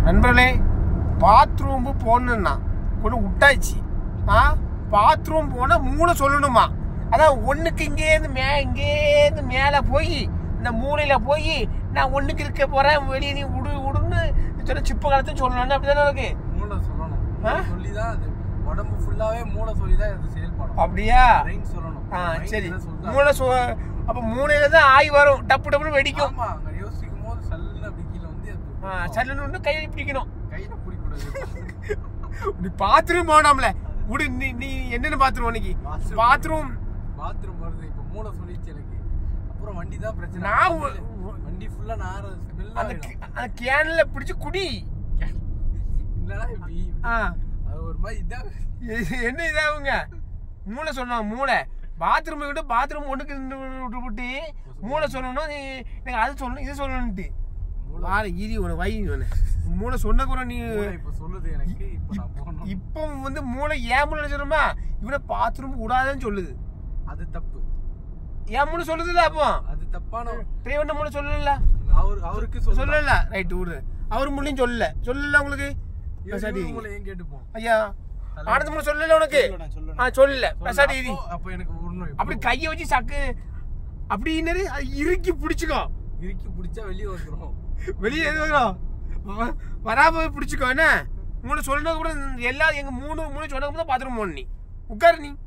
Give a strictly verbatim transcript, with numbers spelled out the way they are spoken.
நண்பர்களே, பாத்ரூம் போகணுன்னா கொண்டு விட்டாச்சு. ஆ பாத்ரூம் போனால் மூளை சொல்லணுமா? அதான் ஒன்றுக்கு இங்கேருந்து மே இங்கேருந்து மேலே போய் இந்த மூளையில் போய் நான் ஒன்றுக்கு இருக்க போகிறேன், வெளியே நீ விடு விடுன்னு சொல்ல சிப்ப காலத்தையும் சொல்லணும்னு அப்படி தானே இருக்கு. மூளை சொல்லணும், சொல்லி தான் அது உடம்பு ஃபுல்லாகவே மூளை சொல்லி தான் அது செயல்படும். அப்படியா? பிரெயின் சொல்லணும். ஆ சரி, மூளை சொ அப்போ மூளையில தான் ஆய் வரும், டப்பு டப்புன்னு வெடிக்கும். ஆமாம், அங்கே யோசிக்கும் போது சல்லுன்னு அப்படி கீழே வந்து ஆ சல்லுன்னு கையில் பிடிக்கணும். கையில் பிடிக்கூடாது. இப்படி பாத்ரூம் போனாம்ல விடு. நீ நீ என்னென்ன பாத்ரூம் அன்னைக்கு பாத்ரூம் பாத்ரூம் வருது. இப்போ மூளை சொல்லிச்சு எனக்கு. அப்புறம் வண்டி தான் பிரச்சனை. நான் வண்டி ஃபுல்லாக நார ஸ்மெல். அந்த அந்த கேனில் பிடிச்சி குடி. இல்லைனா இப்படி ஆ அது ஒரு மாதிரி இதாக என்ன இதாகுங்க. மூளை சொன்னோம், மூளை பாத்ரூம் விட்டு பாத்ரூம் ஒன்றுக்கு விட்டு விட்டு மூளை சொல்லணும். நீ எனக்கு அது சொல்லணும் இது சொல்லணுன்ட்டு வாழை ஈரி ஒன்று வை ஒன்று மூளை சொன்ன கூட நீ இப்போ சொல்லுது எனக்கு. இப்போ நான் போகணும். இப்போ வந்து மூளை ஏன் மூளை சொல்லுமா? இவனை பாத்ரூம் விடாதுன்னு சொல்லுது. அது தப்பு. ஏன் மூளை சொல்லுதுல்ல? அப்போ அது தப்பான டிரைவர் மூளை சொல்லல. அவரு அவருக்கு சொல்லல. ரைட்டு விடு. அவர் மூலையும் சொல்லல. சொல்லல உங்களுக்கு மூளையும் கேட்டுப்போம். ஐயா ஆனந்த மூளை சொல்லல உனக்கு? ஆ சொல்லல. பெசாடி இது அப்போ எனக்கு உருணும். அப்படி கையை வச்சு சக்கு அப்படின்னு இறுக்கி பிடிச்சிக்கோ. இறுக்கி பிடிச்சா வெளியே வந்துடும். வெளியே எது வரும் வராம பிடிச்சிக்கோ. என்ன மூணு சொன்னா கூட எல்லா எங்க மூணு மூணு சொன்னது தான் பாத்ரூம் போன. நீ உட்காரு. நீ